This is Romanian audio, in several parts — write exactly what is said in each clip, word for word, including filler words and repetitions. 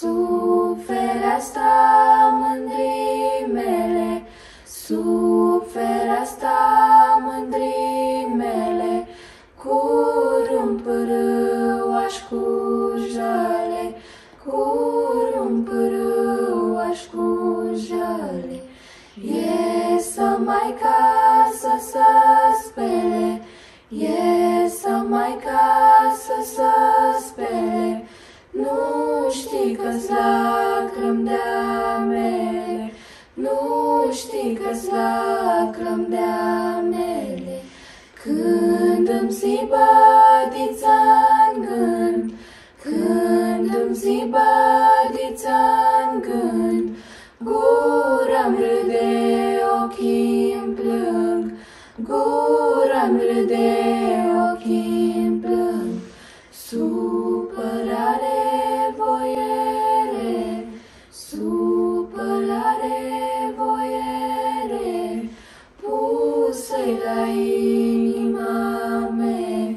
Sub fereastra mândrii mele, sub fereastra mândrii mele, cu râmpârâaș cu jale, cu râmpârâaș cu jale. Iesă mai casă să spele, iesă mai casă să spele, nu știi că-s lacrimi de-a mele, nu știi că-s lacrimi de-a mele. Când îmi zi bădița-n gând, când îmi zi bădița-n gând, gura-mi râde, ochii-mi plâng, gura-mi râde, ochii-mi plâng. Supărare, voiere, supărare, voiere, pusă-i la inima mea,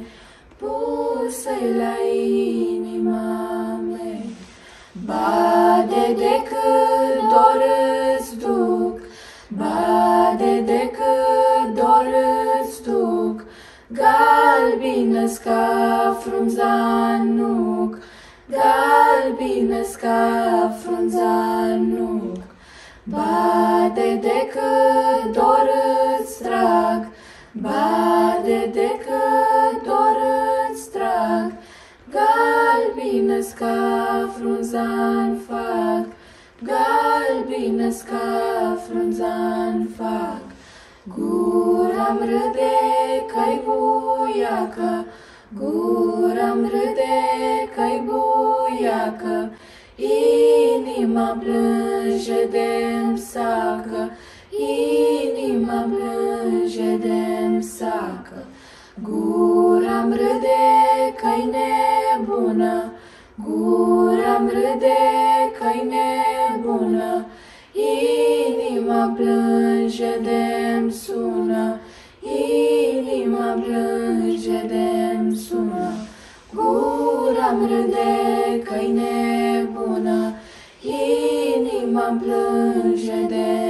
pusă-i la inima mea. Bade decât dor îți duc, bade decât dor îți duc, galbină-s ca frunza-n nuc, galbină-s ca frunza-n nuc. Bade decât dor îți trag, bade decât dor îți trag, galbină-s ca frunza-n fac, galbină-s ca frunza-n fac. Gura-mi râde că-i buiacă, gura-mi râde că-i buiacă, inima plânge de-mi sacă, inima plânge de-mi sacă. Gura-mi râde că-i nebună, gura-mi râde că-i nebună, inima plânge de-mi sună, inima plânge de-mi sună. Gura-mi râde că-i nebună, inima plânge de